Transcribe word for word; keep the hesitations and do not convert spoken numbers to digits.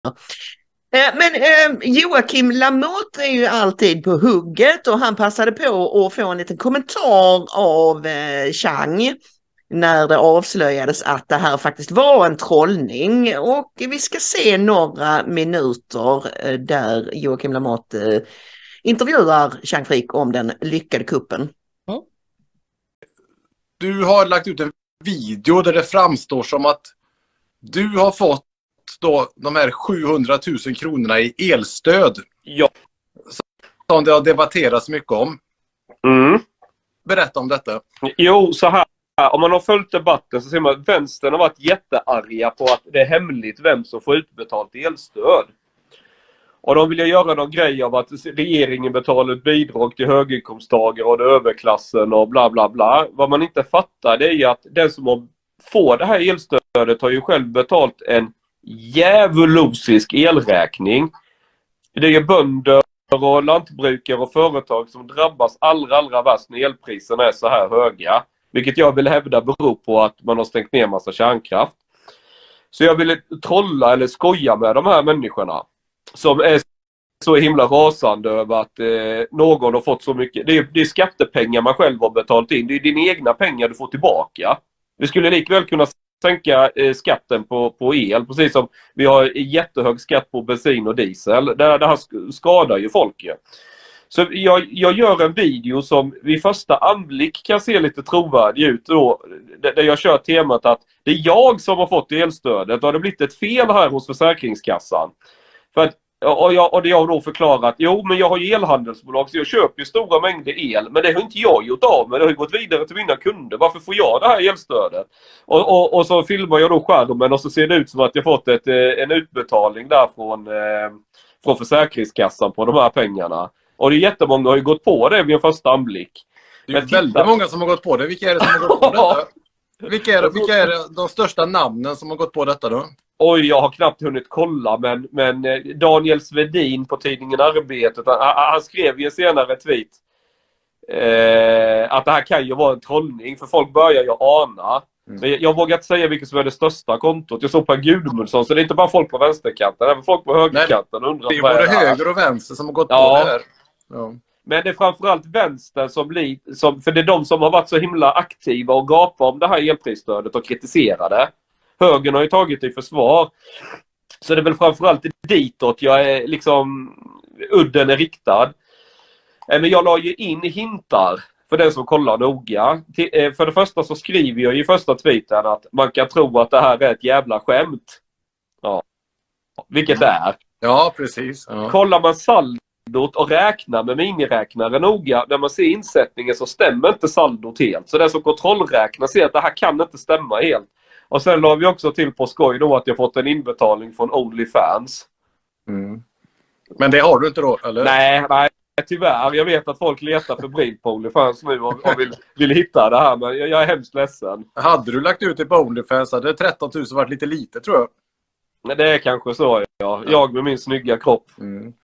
Eh, Men eh, Joakim Lamotte är ju alltid på hugget och han passade på att få en liten kommentar av eh, Chang när det avslöjades att det här faktiskt var en trollning. Och vi ska se några minuter eh, där Joakim Lamotte eh, intervjuar Chang Frick om den lyckade kuppen. Mm. Du har lagt ut en video där det framstår som att du har fått då de här sjuhundratusen kronorna i elstöd. Ja. Som det har debatterats mycket om. Mm. Berätta om detta. Jo, så här. Om man har följt debatten så ser man att vänstern har varit jättearga på att det är hemligt vem som får utbetalt elstöd. Och de vill ju göra någon grej av att regeringen betalar ett bidrag till höginkomsttagare och överklassen och bla bla bla. Vad man inte fattar det är ju att den som får det här elstödet har ju själv betalt en djävulosisk elräkning. Det är ju bönder och lantbrukare och företag som drabbas allra allra värst när elpriserna är så här höga. Vilket jag vill hävda beror på att man har stängt ner massa kärnkraft. Så jag ville trolla eller skoja med de här människorna. Som är så himla rasande över att eh, någon har fått så mycket. Det är, det är skattepengar man själv har betalt in. Det är dina egna pengar du får tillbaka. Vi skulle likväl kunna sänka eh, skatten på, på el. Precis som vi har jättehög skatt på bensin och diesel. Det, det här skadar ju folk. Så jag, jag gör en video som vid första anblick kan se lite trovärdig ut då, där jag kör temat att det är jag som har fått elstödet och det har blivit ett fel här hos Försäkringskassan. För att, och, jag, och det jag har då förklarat, jo men jag har ju elhandelsbolag så jag köper ju stora mängder el, men det har inte jag gjort av men det har gått vidare till mina kunder. Varför får jag det här elstödet? Och, och, och så filmar jag då skärmen och så ser det ut som att jag fått ett, en utbetalning där från, eh, från Försäkringskassan på de här pengarna. Och det är jättemånga har ju gått på det vid en första anblick. Det är väldigt många som har gått på det. Vilka är det som har gått på detta? Vilka är, det, vilka är det, de största namnen som har gått på detta då? Oj, jag har knappt hunnit kolla, men, men Daniel Svedin på tidningen Arbetet, han, han skrev ju en senare tweet eh, att det här kan ju vara en trollning, för folk börjar ju ana. Mm. Men jag, jag vågar inte säga vilket som är det största kontot. Jag såg på Gudmundsson, så det är inte bara folk på vänsterkanten, även folk på högerkanten. Undrar det är både höger och vänster som har gått ja. på det här. Ja. Men det är framförallt vänster som blir, som, för det är de som har varit så himla aktiva och gapar om det här elprisstödet och kritiserade. Högern har ju tagit det i försvar. Så det är väl framförallt ditåt jag är liksom, udden är riktad. Men jag la ju in hintar för den som kollar noga. För det första så skriver jag i första tweeten att man kan tro att det här är ett jävla skämt. Ja. Vilket det är. Ja, precis. Ja. Kollar man saldot och räknar med miniräknare noga, när man ser insättningen så stämmer inte saldot helt. Så den som kontrollräknar ser att det här kan inte stämma helt. Och sen la vi också till på skoj då att jag fått en inbetalning från OnlyFans. Mm. Men det har du inte då, eller? Nej, nej, tyvärr. Jag vet att folk letar febrilt på OnlyFans nu och, och vill, vill hitta det här, men jag, jag är hemskt ledsen. Hade du lagt ut det på OnlyFans hade tretton tusen varit lite lite, tror jag. Det är kanske så, ja. Jag med min snygga kropp. Mm.